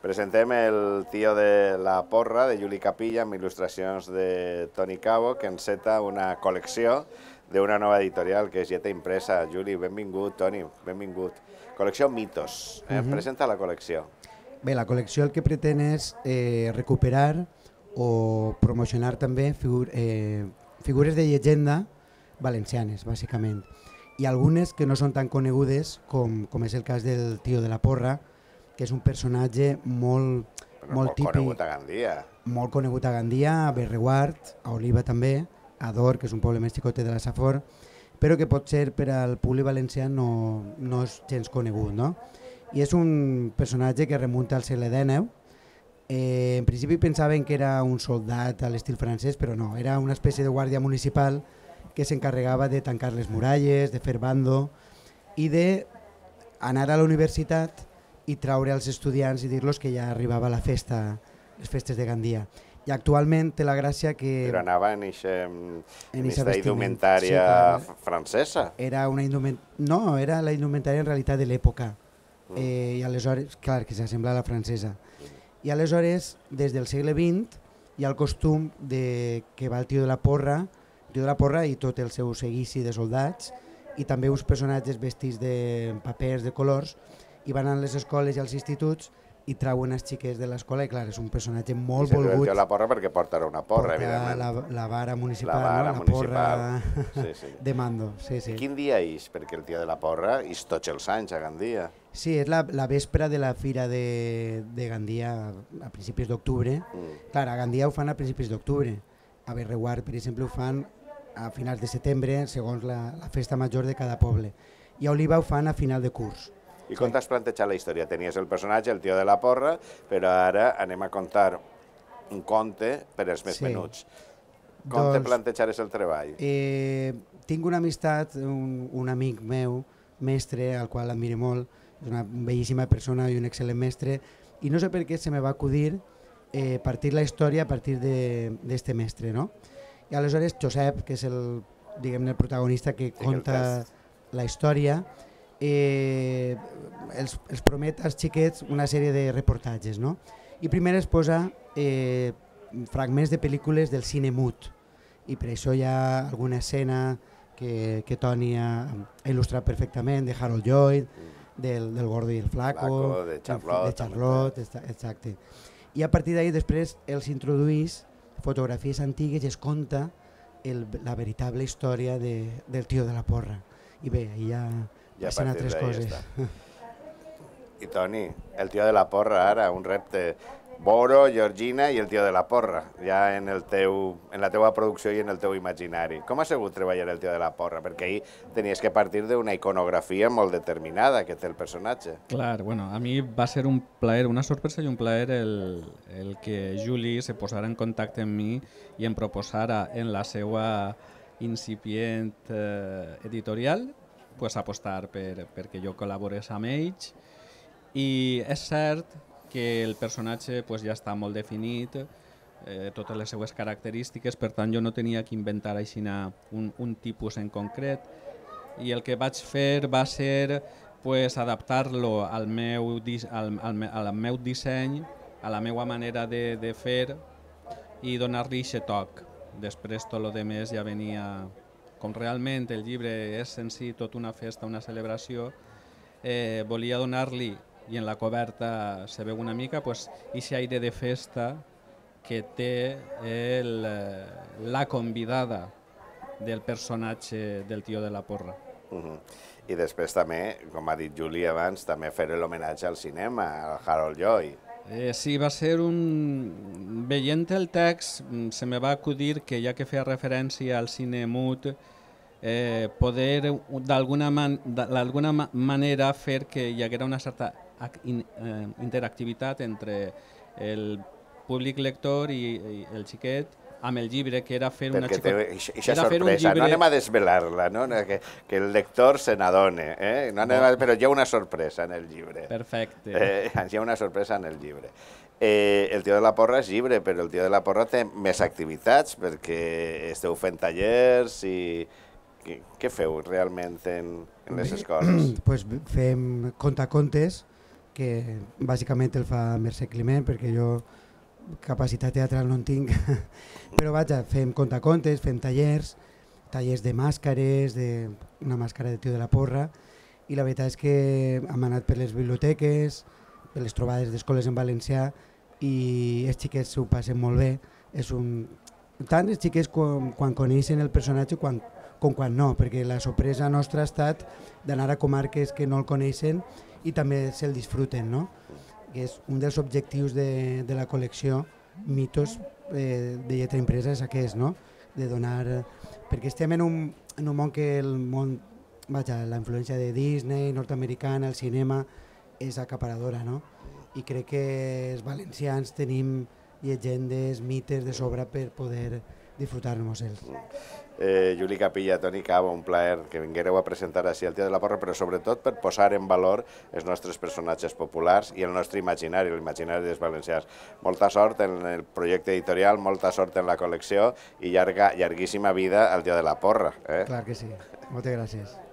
Presentem el Tío de la Porra, de Juli Capilla, amb il·lustracions de Toni Cabo, que enceta una col·lecció d'una nova editorial, que és Geta Impresa. Juli, benvingut, Toni, benvingut. Col·lecció Mitos. Presenta la col·lecció. Bé, la col·lecció el que pretén és recuperar o promocionar també figures de llegenda valencianes, bàsicament. I algunes que no són tan conegudes com és el cas del Tío de la Porra, que és un personatge molt típic. Conegut a Gandia. Molt conegut a Gandia, a Berreguard, a Oliva també, a Dor, que és un poble més xicotet de la Safor, però que pot ser per al públic valencià no és gens conegut, no? I és un personatge que remunta al segle XIX. En principi pensaven que era un soldat a l'estil francès, però no, era una espècie de guàrdia municipal que s'encarregava de tancar les muralles, de fer bando i d'anar a la universitat i traure als estudiants i dir-los que ja arribava la festa, les festes de Gandia. I actualment té la gràcia que... Però anava en aquesta indumentària francesa? No, era la indumentària en realitat de l'època. I aleshores, clar, que s'assembla a la francesa. I aleshores, des del segle XX, hi ha el costum que va el Tío de la Porra i tot el seu seguici de soldats, i també uns personatges vestits de papers de colors, i van a les escoles i als instituts i trauen els xiquets de l'escola, i clar, és un personatge molt volgut. El Tío de la Porra perquè porta una porra, evidentment. La vara municipal, la porra de mando. Quin dia és? Perquè el Tío de la Porra és tots els anys a Gandia. Sí, és la vespre de la fira de Gandia a principis d'octubre. Clar, a Gandia ho fan a principis d'octubre. A Berreguard, per exemple, ho fan a finals de setembre, segons la festa major de cada poble. I a Oliva ho fan a final de curs. I com t'has plantejat la història? Tenies el personatge, el Tío de la Porra, però ara anem a contar un conte per als més menuts. Com te plantejares el treball? Tinc una amistat, un amic meu, mestre, al qual admiro molt, és una bellíssima persona i un excel·lent mestre, i no sé per què se me va acudir partir la història a partir d'este mestre, no? I aleshores Josep, que és el protagonista que conta la història, els promet als xiquets una sèrie de reportatges, no? I primer es posa fragments de pel·lícules del cine mut, i per això hi ha alguna escena que Toni ha il·lustrat perfectament, de Harold Lloyd, del Gordo i el Flaco, de Charlotte, exacte. I a partir d'ahir després els introduís fotografies antigues i es conta la veritable història del Tío de la Porra. I bé, ja passen altres coses. I Toni, el Tío de la Porra ara, un repte. Boro, Georgina i el Tío de la Porra, ja en la teua producció i en el teu imaginari. Com ha sigut treballar el Tío de la Porra? Perquè ahir tenies que partir d'una iconografia molt determinada que té el personatge. Clar, bueno, a mi va ser un plaer, una sorpresa i un plaer el que Juli se posara en contacte amb mi i em proposara en la seva incipient editorial apostar perquè jo col·laborés amb ells. I és cert que el personatge ja està molt definit, totes les seues característiques, per tant jo no tenia que inventar així un tipus en concret, i el que vaig fer va ser adaptar-lo al meu disseny, a la meva manera de fer i donar-li aquest toc. Després tot el que ja venia, com realment el llibre és en si tot una festa, una celebració, volia donar-li, i en la coberta se veu una mica, aquest aire de festa que té la convidada del personatge del Tío de la Porra. I després també, com ha dit Juli abans, també fer l'homenatge al cinema, al Harold Lloyd. Sí, va ser veient el text se me va acudir que ja que feia referència al cine mut, poder d'alguna manera fer que hi haguera una certa interactivitat entre el públic lector i el xiquet amb el llibre, que era fer una xicota. Perquè sorpresa, no anem a desvelar-la, que el lector se n'adone, però hi ha una sorpresa en el llibre. Perfecte. Hi ha una sorpresa en el llibre. El Tío de la Porra és llibre, però el Tío de la Porra té més activitats, perquè esteu fent tallers i... Què feu realment en les escoles? Fem contacontes, que bàsicament el fa Mercè Climent, perquè jo capacitat teatral no en tinc, però vaja, fem contacontes, fem tallers de màscares, una màscara de Tio de la Porra, i la veritat és que hem anat per les biblioteques, per les trobades d'escoles en valencià, i els xiquets s'ho passen molt bé. Tant els xiquets quan coneixen el personatge com quan no, perquè la sorpresa nostra ha estat d'anar a comarques que no el coneixen i també se'l disfruten, no? Que és un dels objectius de la col·lecció Mitos de lletra impresa és aquest, no? De donar... Perquè estem en un món que la influència de Disney, nord-americana, el cinema, és acaparadora, no? I crec que els valencians tenim llegendes, mites de sobre per poder disfrutar-nos-els. Juli Capilla, Toni Cabo, un plaer que vinguéreu a presentar així el Tio de la Porra, però sobretot per posar en valor els nostres personatges populars i el nostre imaginari, l'imaginari dels valencians. Molta sort en el projecte editorial, molta sort en la col·lecció i llarguíssima vida al Tio de la Porra. Clar que sí. Moltes gràcies.